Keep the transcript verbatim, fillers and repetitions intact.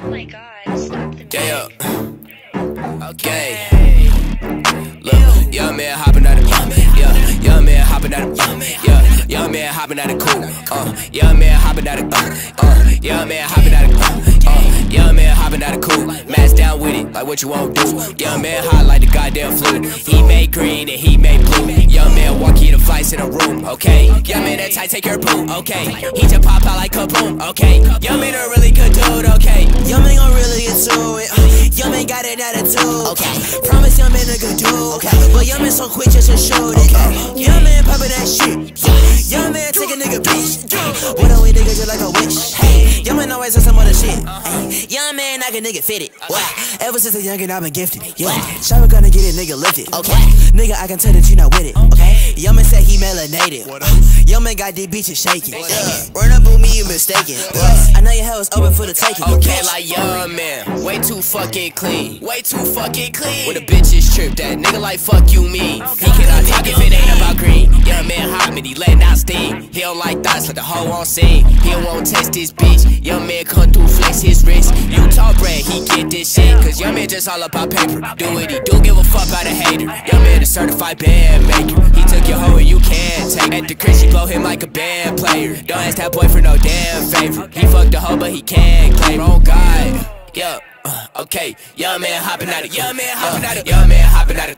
Oh my god, stop the Yeah, okay. Look, young man hopping out of, yeah, young man hopping out of, yeah, young man hopping out of cool, uh, young man hopping out of, uh, uh, young man hopping out of, uh, uh, young man hopping out of cool, mask down with it, like what you won't do. Young man hot like the goddamn flu. He made green and he made blue. Young man walk in the flights in a room, okay. Young man that tight, take your poo, okay. He just pop out like kaboom, okay. Young man a really good dude, okay. Young man gon' really get to it. Young man got an attitude, okay. Promise young man a good dude, okay. But young man so quick just to shoot it, okay. Young man poppin' that shit, young man take a nigga bitch. What a we nigga just like a witch. Hey, young man always on some other shit. Hey, young man like a nigga fitted. What? Ever since a youngin' I've been gifted. Yeah, Shabba gonna get it nigga lifted. Okay, nigga I can tell that you not with it. Okay, young man said he melanated. Young man got these bitches shaking. Yeah. Run up on me, you mistaken. I know your hell is open for the taking. Okay, like young man, way too fucking clean, way too fucking clean. When the bitches trip, that nigga like fuck you mean. He cannot talk if it ain't about green. Young man hot, man, he letting out steam. He don't like thoughts, let the hoe on scene. He don't want to test this bitch. Young man come through, flex his wrist. Utah bread, he get this shit. Cause young man just all about paper. Do what he do, give a fuck about a hater. Young man a certified band maker. He took your hoe and you can't take it. At the crib, she blow him like a band player. Don't ask that boy for no damn favor. He fucked the hoe, but he can't claim. Oh God, yeah. Uh, okay, young man hopping out of, young man hopping out of, young man hopping out of,